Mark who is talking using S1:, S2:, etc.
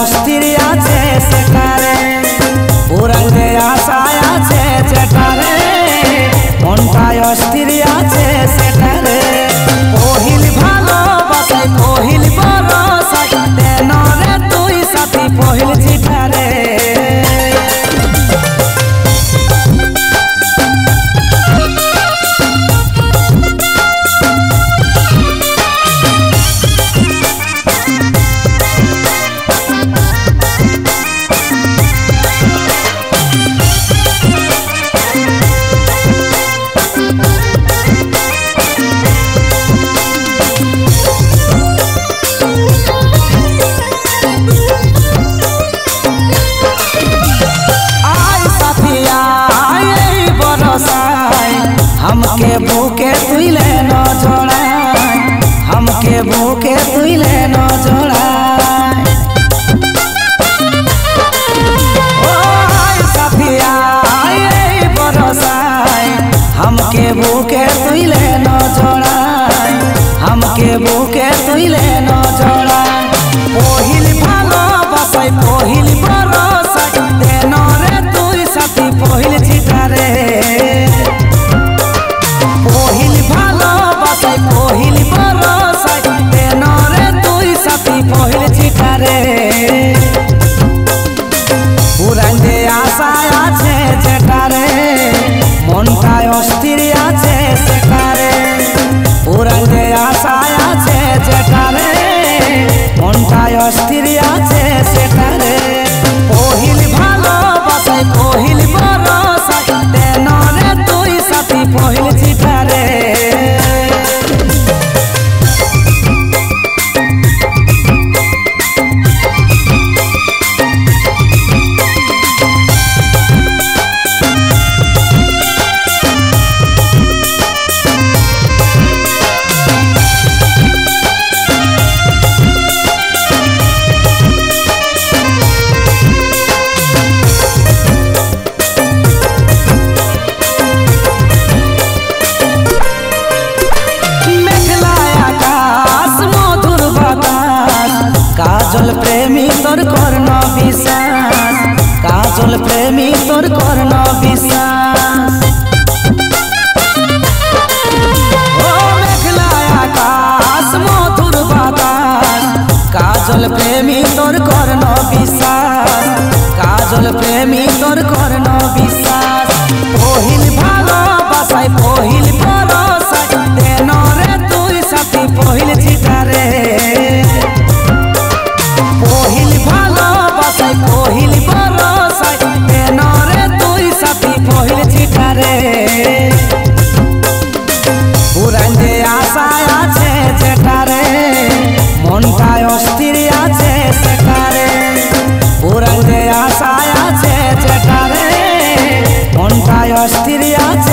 S1: অস্থির আছে সেটারে পুরাঙ্গে আশায় আছে যেটারে মনটায় অস্থির আছে সেটারে কহিল ভালোবাসায় কহিল বরসায় দেন রে তুই সাথী পহিল চিঠারে हमके भूखे तुइले न जोड़ाय हमके भूखे तुइले न जोड़ाय ओ साथिया ए बरसाय हमके भूखे तुइले न जोड़ाय हमके भूखे तुइले न जोड़ाय पहिल भालोबासाय पहिल बरसाय देन रे तुई साथी पहिल चिठारे पहिल भालोबासाय पहिल बरसाय देन रे तुई साथी पहिल चिठारे पुरांगे आशाय आछे जेटारे मनटाय अस्थिर आछे सेटारे पुरांगे आशाय आछे जेटारे मनटाय अस्थिर आछे सेटारे पहिल भालोबासाय पहिल बरसाय देन रे तुई साथी पहिल चिठारे काजल प्रेमी तोर कर्ण विश्वास काजल प्रेमी तोर कर्ण विश्वास ओ मेघला आकाश मधुर बातास काजल प्रेमी तोर कर्ण विश्वास काजल प्रेमी तोर कर्ण विश्वास पहिल भालोबासाय पहिल बरसाय देन रे तुई साथी पहिल चिठारे पहिल भालोबासाय पहिल बरसाय देन रे तुई साथी पहिल चिठारे पुरांगे आशाय आछे जेटारे मनटाय अस्थिर आछे सेटारे पुरांगे आशाय आछे जेटारे मनटाय अस्थिर आछे